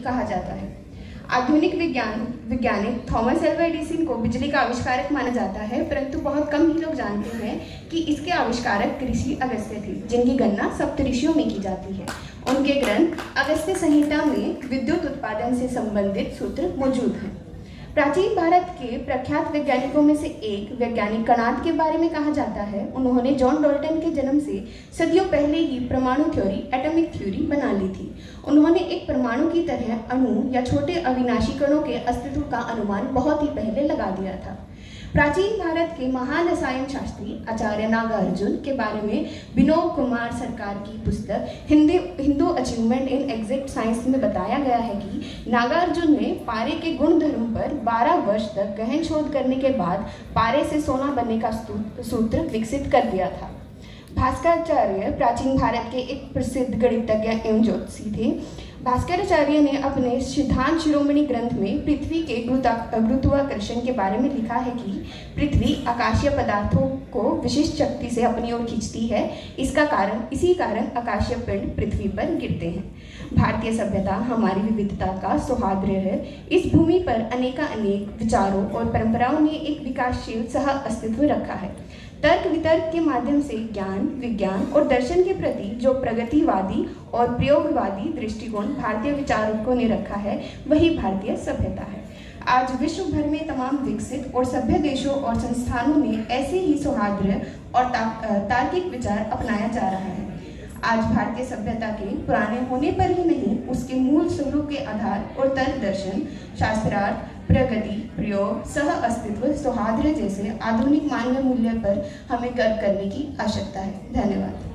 कहा जाता है। आधुनिक वैज्ञानिक थॉमस एल्वा एडिसन को बिजली का आविष्कारक माना जाता है, परंतु बहुत कम ही लोग जानते हैं कि इसके आविष्कारक ऋषि अगस्त्य थे, जिनकी गणना सप्तऋषियों में की जाती है। उनके ग्रंथ अगस्त्य संहिता में विद्युत उत्पादन से संबंधित सूत्र मौजूद हैं। प्राचीन भारत के प्रख्यात वैज्ञानिकों में से एक वैज्ञानिक कणाद के बारे में कहा जाता है। उन्होंने जॉन डाल्टन के जन्म से सदियों पहले ही परमाणु थ्योरी, एटॉमिक थ्योरी बना ली थी। उन्होंने एक परमाणु की तरह अणु या छोटे अविनाशी कणों के अस्तित्व का अनुमान बहुत ही पहले लगा दिया था। प्राचीन भारत के महान रसायन शास्त्री आचार्य नागार्जुन के बारे में विनोद कुमार सरकार की पुस्तक Hindu achievement in exact science में बताया गया है कि नागार्जुन ने पारे के गुण धर्म पर 12 वर्ष तक गहन शोध करने के बाद पारे से सोना बनने का सूत्र विकसित कर दिया था। भास्कराचार्य प्राचीन भारत के एक प्रसिद्ध गणितज्ञ एवं ज्योतिषी थे। भास्कराचार्य ने अपने सिद्धांत शिरोमणि ग्रंथ में पृथ्वी के गुरुत्वाकर्षण के बारे में लिखा है कि पृथ्वी आकाशीय पदार्थों को विशिष्ट शक्ति से अपनी ओर खींचती है। इसी कारण आकाशीय पिंड पृथ्वी पर गिरते हैं। भारतीय सभ्यता हमारी विविधता का सौहार्द्र है। इस भूमि पर अनेक विचारों और परंपराओं ने एक विकासशील सह अस्तित्व रखा है। तर्क वितर्क के माध्यम से ज्ञान, विज्ञान और दर्शन के प्रति जो प्रगतिवादी और प्रयोगवादी दृष्टिकोण भारतीय विचारकों ने रखा है, वही भारतीय सभ्यता है। आज विश्व भर में तमाम विकसित और सभ्य देशों और संस्थानों में ऐसे ही सौहार्द्र और तार्किक विचार अपनाया जा रहा है। आज भारतीय सभ्यता के पुराने होने पर ही नहीं, उसके मूल स्वरूप के आधार और तर्क दर्शन, शास्त्रार्थ, प्रगति, प्रयोग, सह अस्तित्व, सौहार्द्र जैसे आधुनिक मानवीय मूल्य पर हमें गर्व करने की आवश्यकता है। धन्यवाद।